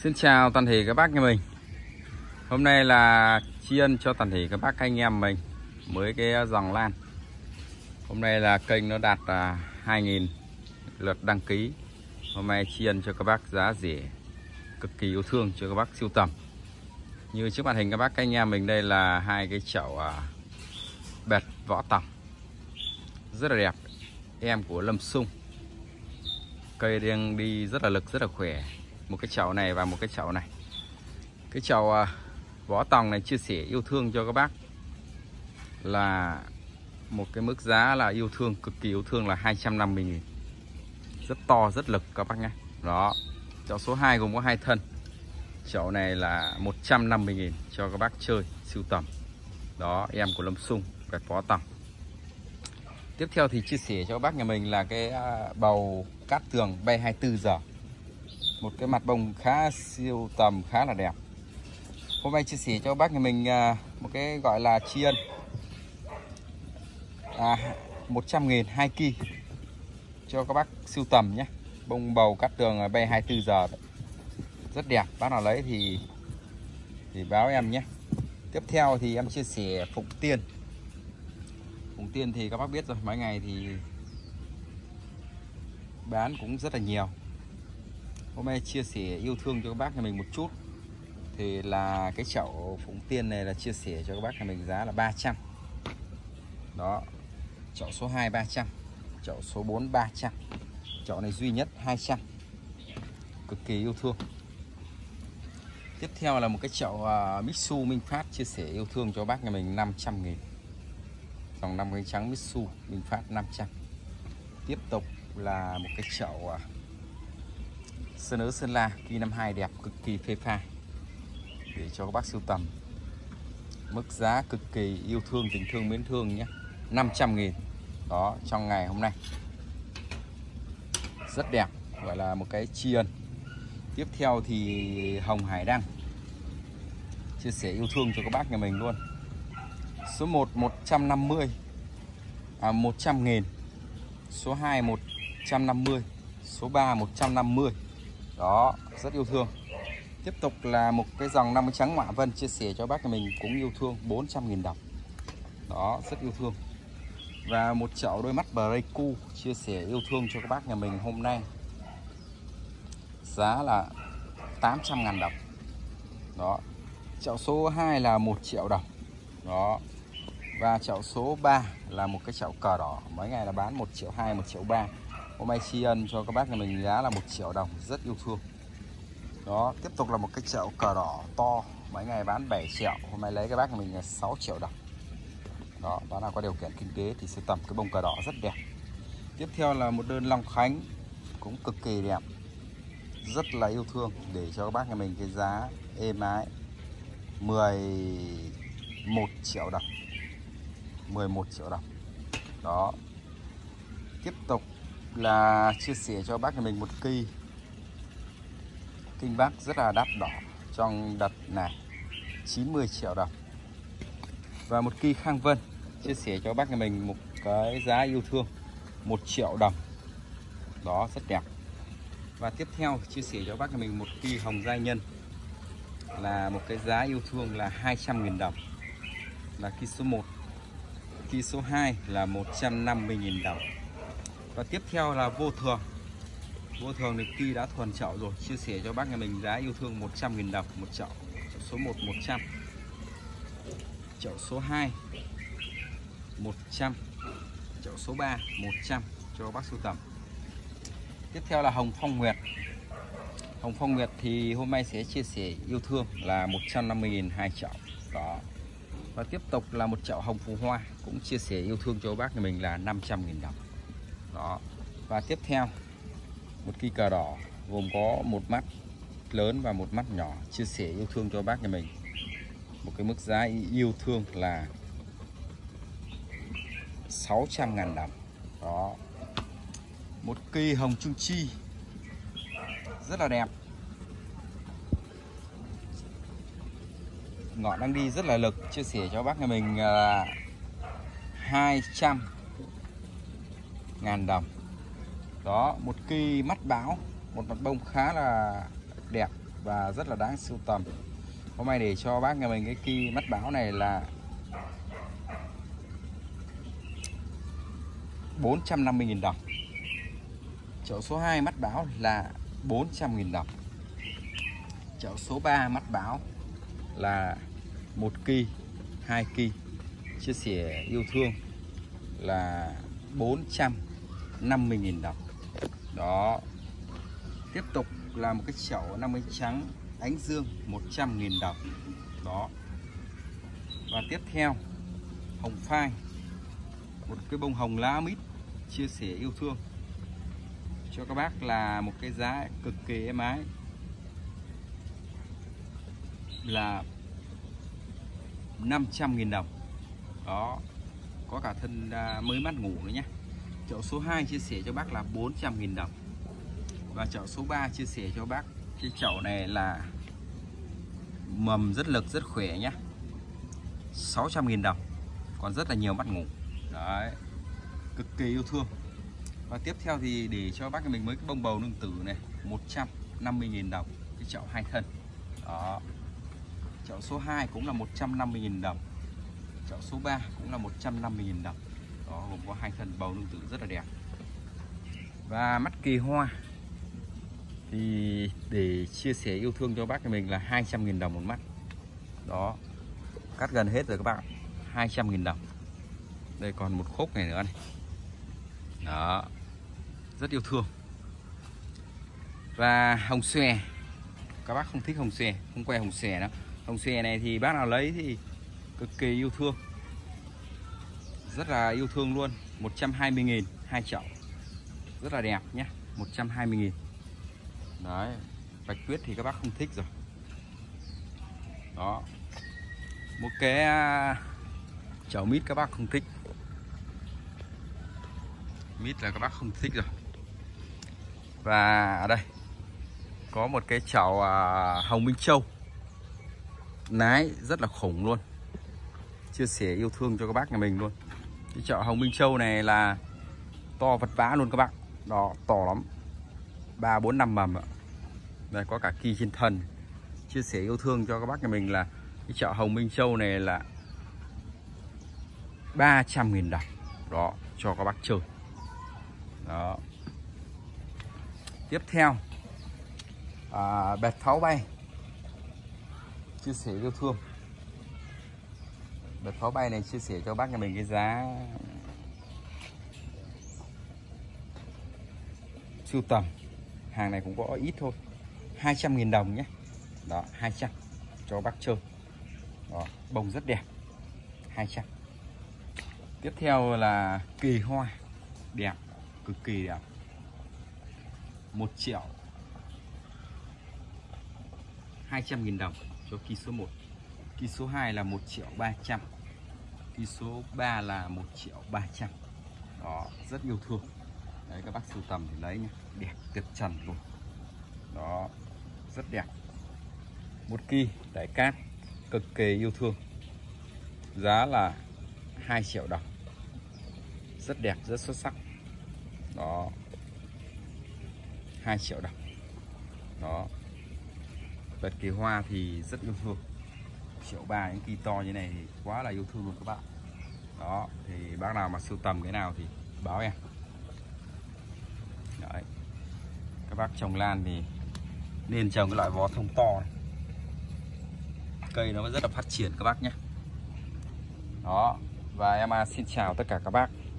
Xin chào toàn thể các bác nhà mình. Hôm nay là tri ân cho toàn thể các bác anh em mình mới cái dòng lan. Hôm nay là kênh nó đạt 2.000 lượt đăng ký. Hôm nay tri ân cho các bác giá rẻ, cực kỳ yêu thương cho các bác sưu tầm. Như trước màn hình các bác anh em mình đây là hai cái chậu bệt võ tòng rất là đẹp, em của Lâm Sung. Cây đang đi rất là lực, rất là khỏe. Một cái chậu này và một cái chậu này. Cái chậu võ tòng này chia sẻ yêu thương cho các bác là một cái mức giá là yêu thương, cực kỳ yêu thương là 250.000. Rất to, rất lực các bác nhé. Đó, chậu số 2 gồm có 2 thân. Chậu này là 150.000 cho các bác chơi, sưu tầm. Đó, em của Lâm Sung, bệt võ tòng. Tiếp theo thì chia sẻ cho các bác nhà mình là cái bầu cát tường bay 24 giờ. Một cái mặt bông khá siêu tầm, khá là đẹp. Hôm nay chia sẻ cho các bác nhà mình một cái gọi là tri ân 100.000 2 kg cho các bác sưu tầm nhé. Bông bầu cát tường bay 24 giờ đấy. Rất đẹp, bác nào lấy thì báo em nhé. Tiếp theo thì em chia sẻ Phụng Tiên. Phụng Tiên thì các bác biết rồi, mấy ngày thì bán cũng rất là nhiều. Hôm nay chia sẻ yêu thương cho các bác nhà mình một chút. Thì là cái chậu Phụng Tiên này là chia sẻ cho các bác nhà mình giá là 300. Đó, chậu số 2 300, chậu số 4 300, chậu này duy nhất 200. Cực kỳ yêu thương. Tiếp theo là một cái chậu Mitsu Minh Phát chia sẻ yêu thương cho bác nhà mình 500.000. Dòng 5 cánh trắng Mitsu Minh Phát 500. Tiếp tục là một cái chậu Sơn Ớ Sơn La Ki 52 đẹp, cực kỳ phê pha để cho các bác sưu tầm. Mức giá cực kỳ yêu thương, tình thương, mến thương nhé, 500.000. Đó, trong ngày hôm nay rất đẹp, gọi là một cái tri ân. Tiếp theo thì Hồng Hải Đăng chia sẻ yêu thương cho các bác nhà mình luôn. Số 1 150, 100.000. Số 2 150, số 3 150. Đó, rất yêu thương. Tiếp tục là một cái dòng 50 trắng Ngoạ Vân chia sẻ cho bác nhà mình cũng yêu thương 400.000 đồng. Đó, rất yêu thương. Và một chậu đôi mắt Pleiku chia sẻ yêu thương cho các bác nhà mình hôm nay giá là 800.000 đồng. Đó, chậu số 2 là 1 triệu đồng. Đó, và chậu số 3 là một cái chậu cờ đỏ, mấy ngày là bán 1 triệu 2, 1 triệu 3. Hôm nay tri ân cho các bác nhà mình giá là 1 triệu đồng, rất yêu thương. Đó, tiếp tục là một cái chậu cờ đỏ to, mấy ngày bán 7 triệu, hôm nay lấy các bác nhà mình là 6 triệu đồng. Đó, bác nào có điều kiện kinh tế thì sưu tầm cái bông cờ đỏ rất đẹp. Tiếp theo là một đơn Long Khánh cũng cực kỳ đẹp, rất là yêu thương để cho các bác nhà mình cái giá êm ái 11 triệu đồng. 11 triệu đồng. Đó. Tiếp tục là chia sẻ cho bác nhà mình một cây Kinh Bắc rất là đắt đỏ trong đợt này, 90 triệu đồng. Và một cây Khang Vân chia sẻ cho bác nhà mình một cái giá yêu thương 1 triệu đồng. Đó, rất đẹp. Và tiếp theo chia sẻ cho bác nhà mình một cây Hồng Giai Nhân là một cái giá yêu thương là 200.000 đồng, là cây số 1. Cây số 2 là 150.000 đồng. Và tiếp theo là Vô Thường. Vô Thường thì cây đã thuần chậu rồi, chia sẻ cho bác nhà mình giá yêu thương 100.000 đồng một chậu. Chậu số 1 100, chậu số 2 100, chậu số 3 100 cho bác sưu tầm. Tiếp theo là Hồng Phong Nguyệt. Hồng Phong Nguyệt thì hôm nay sẽ chia sẻ yêu thương là 150.000 2 chậu. Đó. Và tiếp tục là một chậu Hồng Phù Hoa cũng chia sẻ yêu thương cho bác nhà mình là 500.000 đồng. Đó. Và tiếp theo một cây cờ đỏ gồm có một mắt lớn và một mắt nhỏ chia sẻ yêu thương cho bác nhà mình một cái mức giá yêu thương là 600.000 đồng. Đó, một cây Hồng Trương Chi rất là đẹp, ngọn đang đi rất là lực, chia sẻ cho bác nhà mình 200.000 đồng. Đó, một cây Mắt Báo, một mặt bông khá là đẹp, và rất là đáng sưu tầm. Hôm nay để cho bác nhà mình cái kỳ mắt báo này là 450.000 đồng. Chậu số 2 mắt báo là 400.000 đồng. Chậu số 3 mắt báo là 1 kỳ, 2 kỳ. Chia sẻ yêu thương là 450.000 đồng. Đó. Tiếp tục là một cái chậu 50 trắng ánh dương 100.000 đồng. Đó. Và tiếp theo hồng phai, một cái bông hồng lá mít chia sẻ yêu thương cho các bác là một cái giá cực kỳ êm ái là 500.000 đồng. Đó, có cả thân mới mắt ngủ nữa nhé. Chậu số 2 chia sẻ cho bác là 400.000 đồng. Và chậu số 3 chia sẻ cho bác cái chậu này là mầm rất lực, rất khỏe nhé, 600.000 đồng. Còn rất là nhiều mắt ngủ. Đấy, cực kỳ yêu thương. Và tiếp theo thì để cho bác mình mới cái bông bầu nương tử này 150.000 đồng. Cái chậu 2 thân. Đó. Chậu số 2 cũng là 150.000 đồng. Chậu số 3 cũng là 150.000 đồng. Đó, gồm có 2 thân bầu nương tử rất là đẹp. Và mắt kỳ hoa thì để chia sẻ yêu thương cho bác nhà mình là 200.000 đồng một mắt. Đó, cắt gần hết rồi các bạn, 200.000 đồng. Đây còn một khúc này nữa này. Đó, rất yêu thương. Và hồng xòe, các bác không thích hồng xòe, không que hồng xòe đâu. Hồng xòe này thì bác nào lấy thì cực kỳ yêu thương, rất là yêu thương luôn. 120.000 hai chậu, rất là đẹp nhé, 120.000. Đấy, bạch tuyết thì các bác không thích rồi. Đó, một cái chậu mít các bác không thích, mít là các bác không thích rồi. Và ở đây có một cái chậu hồng Minh Châu, nái rất là khủng luôn, chia sẻ yêu thương cho các bác nhà mình luôn. Cái chậu hồng Minh Châu này là to vật vã luôn các bạn. Đó, to lắm, 3, 4, 5 mầm ạ. Đây có cả kỳ trên thân. Chia sẻ yêu thương cho các bác nhà mình là cái chậu hồng Minh Châu này là 300.000 đồng. Đó, cho các bác chơi. Đó. Tiếp theo bẹt pháo bay, chia sẻ yêu thương. Bẹt pháo bay này chia sẻ cho bác nhà mình cái giá sưu tầm. Hàng này cũng có ít thôi, 200.000 đồng nhé. Đó, 200 cho bác chơi. Đó, bông rất đẹp, 200. Tiếp theo là kỳ hoa đẹp, cực kỳ đẹp, 1.200.000 đồng cho kỳ số 1. Kỳ số 2 là 1.300.000. Kỳ số 3 là 1.300.000. Đó, rất yêu thương. Đấy, các bác sưu tầm thì lấy nhé, đẹp tuyệt trần luôn. Đó, rất đẹp. 1 kỳ đại cát, cực kỳ yêu thương. Giá là 2 triệu đồng. Rất đẹp, rất xuất sắc. Đó, 2 triệu đồng. Đó, bẹt kỳ hoa thì rất yêu thương. 1.300.000 những kỳ to như này thì quá là yêu thương luôn các bạn. Đó, thì bác nào mà sưu tầm cái nào thì báo em. Đấy, các bác trồng lan thì nên trồng cái loại vó thông to này. Cây nó rất là phát triển các bác nhé. Đó, và em xin chào tất cả các bác.